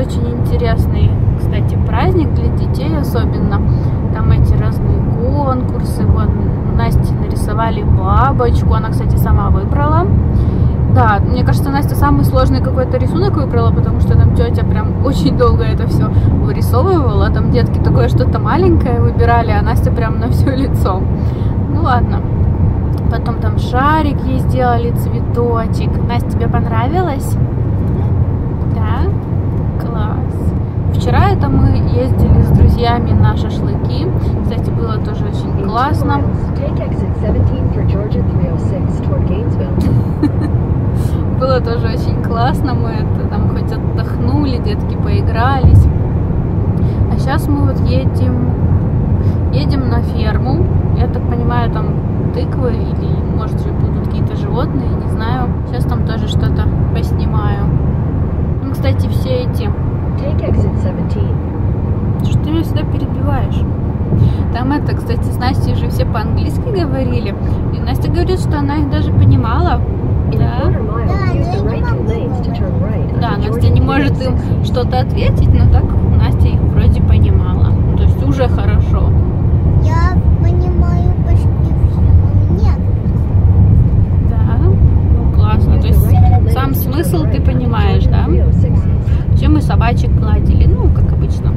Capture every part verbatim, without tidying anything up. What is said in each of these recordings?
очень интересный, кстати, праздник для детей особенно. Там эти разные конкурсы. Вон Насте нарисовали бабочку. Она, кстати, сама выбрала. Да, мне кажется, Настя самый сложный какой-то рисунок выбрала, потому что там тетя прям очень долго это все вырисовывала. Там детки такое что-то маленькое выбирали, а Настя прям на все лицо. Ну ладно. Потом там шарик ей сделали, цветочек. Настя, тебе понравилось? Да? Класс. Вчера это мы ездили с друзьями на шашлыки. Кстати, было тоже очень классно. Было тоже очень классно. Мы это, там хоть отдохнули, детки поигрались. А сейчас мы вот едем, едем на ферму. Я так понимаю, там тыквы или, может, же будут какие-то животные, не знаю. Сейчас там тоже что-то поснимаю. Ну, кстати, все эти... Что ты меня всегда перебиваешь? Там это, кстати, с Настей же все по-английски говорили. И Настя говорит, что она их даже понимала. Да? Да, Настя не может им что-то ответить, но так Настя их вроде понимала. То есть уже хорошо. Я понимаю почти все, но нет. Да, ну классно. То есть сам смысл ты понимаешь, да? Еще мы собачек гладили, ну, как обычно.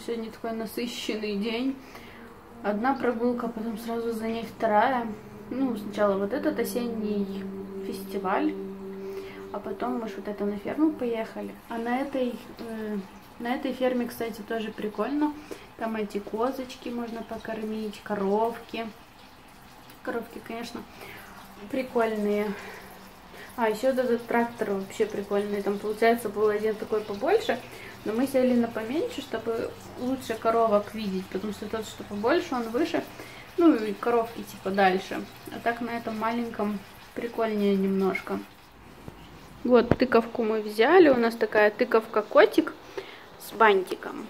сегодня такой насыщенный день. Одна прогулка, потом сразу за ней вторая. Ну, сначала вот этот осенний фестиваль, а потом мы ж вот это на ферму поехали. А на этой, э, на этой ферме, кстати, тоже прикольно. Там эти козочки можно покормить, коровки. Коровки, конечно, прикольные. А, еще этот трактор вообще прикольный. Там, получается, был один такой побольше, но мы сели на поменьше, чтобы лучше коровок видеть, потому что тот, что побольше, он выше, ну и коровки типа дальше. А так на этом маленьком прикольнее немножко. Вот, тыковку мы взяли. У нас такая тыковка-котик с бантиком.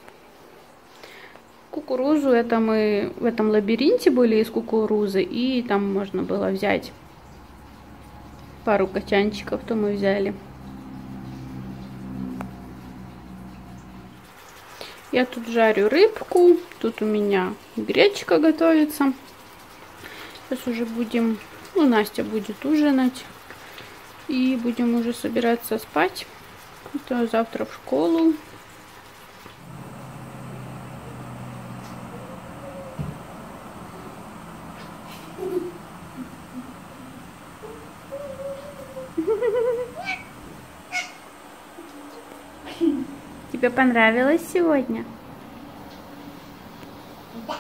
Кукурузу, это мы в этом лабиринте были из кукурузы, и там можно было взять пару качанчиков, то мы взяли. Я тут жарю рыбку, тут у меня гречка готовится. Сейчас уже будем, ну, Настя будет ужинать, и будем уже собираться спать. Это завтра в школу. Тебе понравилось сегодня? Да.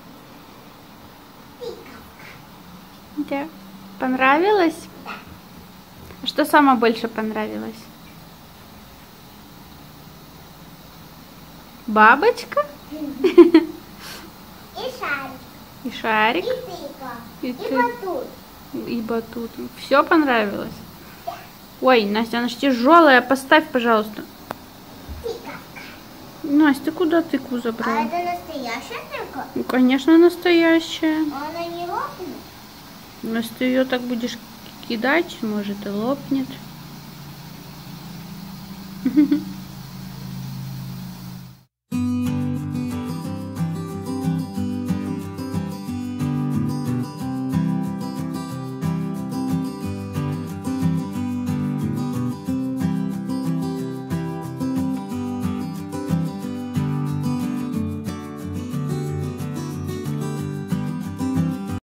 Да. Понравилось? Да. А что самое больше понравилось? Бабочка? И шарик. И шарик? И тыка. И, И ты... батут. И батут. Все понравилось? Ой, Настя, она же тяжелая. Поставь, пожалуйста. Настя, куда тыкву забрала? А это настоящая тыка? Ну, конечно, настоящая. А она не лопнет? Если ты ее так будешь кидать, может и лопнет.